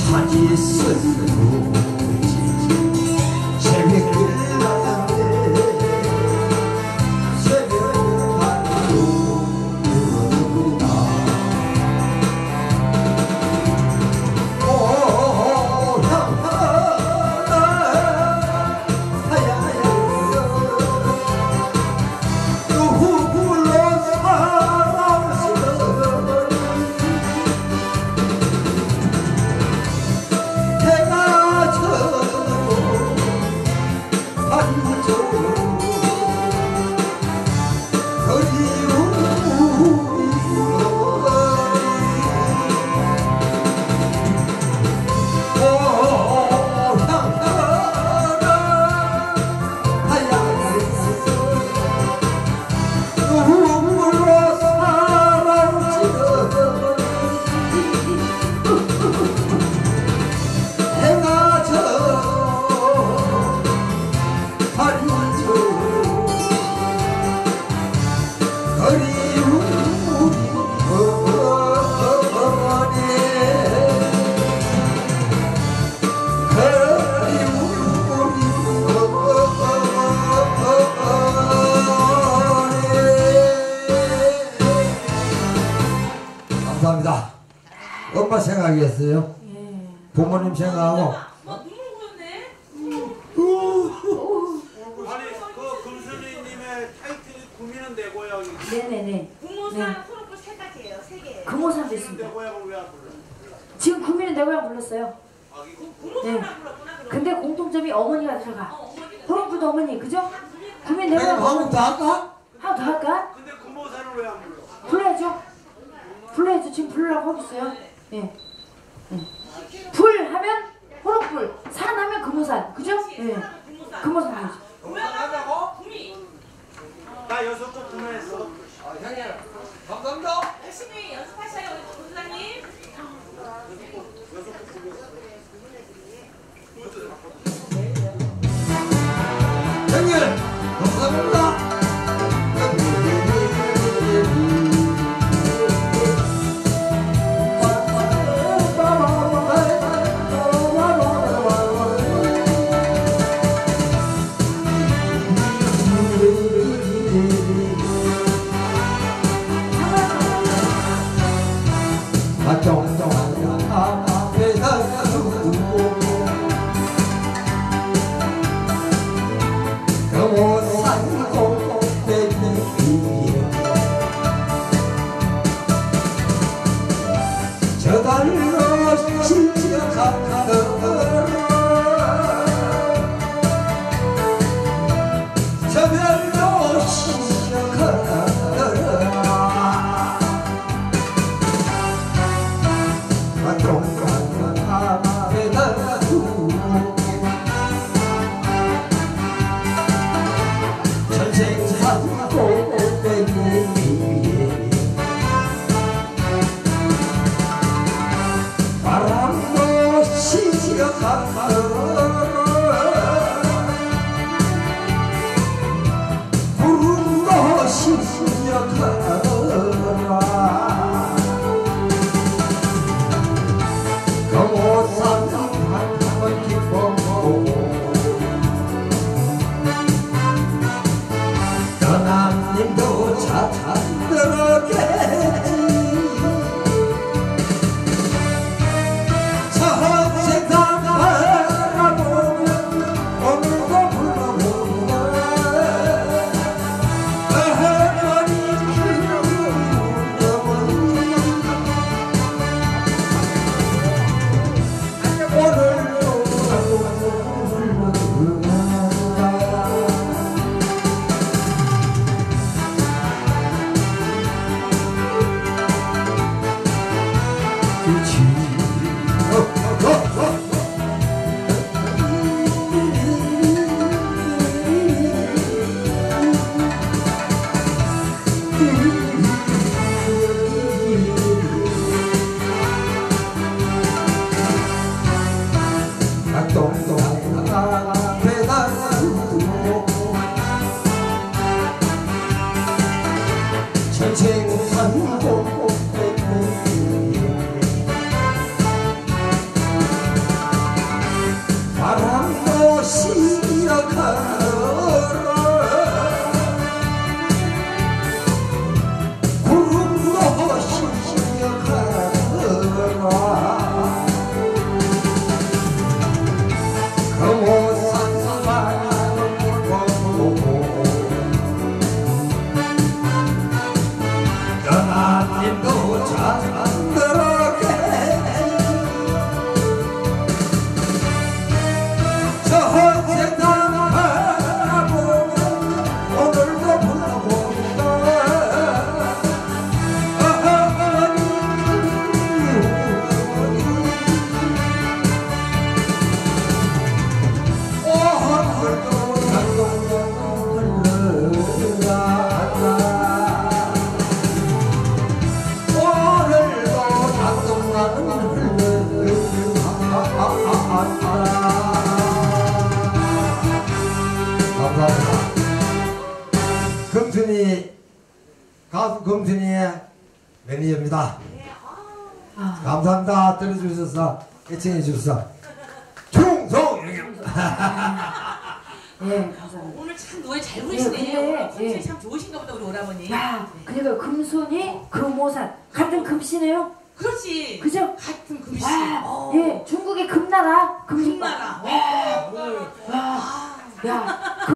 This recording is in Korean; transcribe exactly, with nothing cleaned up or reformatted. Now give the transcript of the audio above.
산이 스스로 새벽을 가는데 새벽을 가고 부르구나. 오 향하나 하야야 누구 불러 사랑스러워 해가 져도 안 져도 그리운 감사합니다. 엄마 생각했어요. 예. 부모님 생각하고. 뭐 눈물 고였네. 아니 그 금슬이님의 타이틀이 구미는 내 고향이. 네네네. 구모산 네. 프로폴 세 가지예요. 세 개. 금오산도 내 있습니다. 고향을 왜 안 불러? 지금 구미는 내 고향 불렀어요. 아 이거 구모산만 네. 불렀구나. 그럼. 근데 공통점이 어머니가 들어가. 어, 어머니가 호롱불도 어머니, 그죠? 구미 내 내가 고향 한번 더 할까? 하나 더 할까? 근데 금호산을 왜 안 불러? 불러야죠. 불러야죠. 지금 부르라고 하고 있어요. 예. 예. 불 하면 호롱불, 산 하면 금오산, 그죠? 예. 금오산 하죠. 고향하고 구미. 나 여섯 곡 구매했어. 아, 형님 감사합니다. 열심히 연습하셔요, 우리 본사님. 형님 감사합니다. 저달로 시작하더라 저별로 시작하더라 동강은 앞에다 두고 전생 살고 뺑이 위에 바람도 시작하더라 구름도 시작하더라 금오산 한번 기뻐하고 떠남님도 찾아들었겠지 천생당한 감사합니다. 금순이 가수 금순이의 매니저입니다. 아, 감사합니다. 들어주셔서 애청해 주셔서 충성. 예, 감사합니다. 오늘 참 노래 잘 예, 부르시네. 근데, 오늘 컨셉이 예. 참 좋으신가 보다 우리 오라버니. 야, 그러니까 금손이 금오산 같은 금씨네요. 그렇지. 그죠? 같은 금씨. 와, 어. 예, 중국의 금나라 금나라. 금나라. 와. 와, 야,